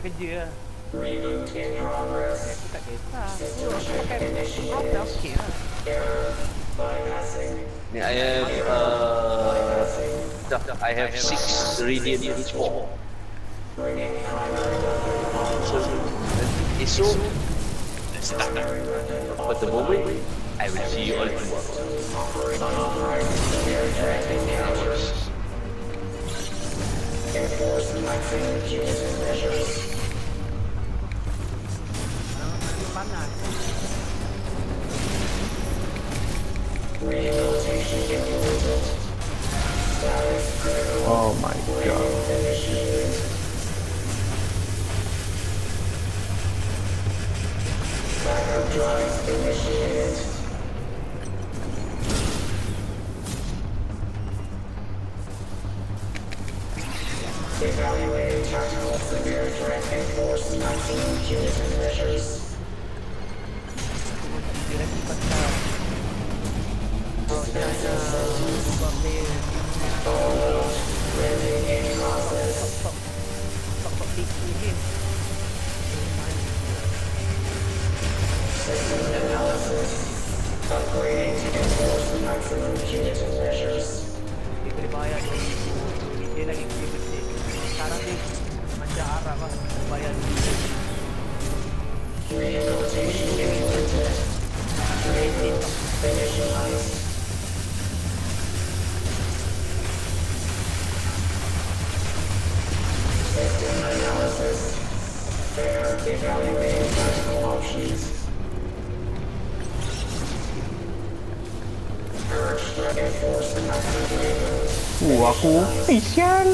kerja lah. Aku tak kisah. Aku pakai prop dah okey lah. I have 6 radiant H4. So esok let's start. But the moment I will see you all tomorrow. Panas. Oh my god. Evaluating tactical severe threat and force maximum punitive measures. Dia lagi pasal buat player Stop PC game. System analysis. Upgrading to enforce maximum punitive measures. Dia boleh bayar dia lagi kerja bersih. Sekarang ni macam Arab lah, bayar dia. Rehabilitation completed. Initialized. System analysis. Fair. Evaluating tactical options. Purge threat and force maximum. Aku sial.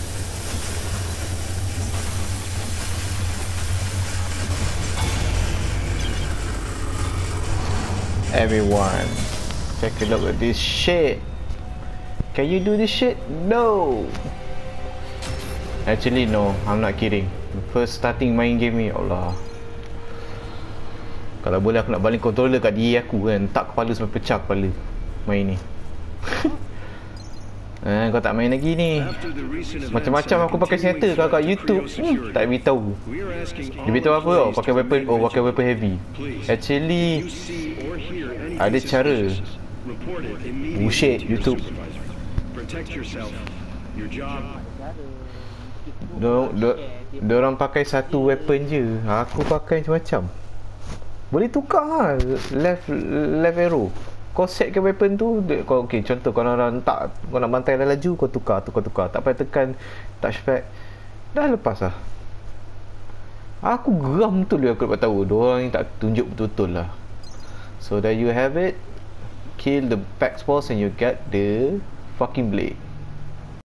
Everyone, take a look at this shit. Can you do this shit? No. Actually no, I'm not kidding. First starting main game ni, Allah. Kalau boleh aku nak baling controller kat diri aku kan, tak kepala sampai pecah kepala main ni. Kau tak main lagi ni. Macam-macam aku pakai senjata kalau kat YouTube tak beritahu. Dia beritahu apa tau? Pakai weapon heavy. Actually ada cara. Bullshit YouTube. Diorang pakai satu weapon je. Aku pakai macam-macam. Boleh tukar lah left arrow. Kau set ke weapon tu, kau okey, contoh kau nak tak, kau nak bantai dah laju, kau tukar. Tak payah tekan touchpad. Dah lepas lah. Aku geram betul dia, aku dapat tahu diorang ni tak tunjuk betul-betul lah. So there you have it. Kill the Pax Boss and you get the fucking blade.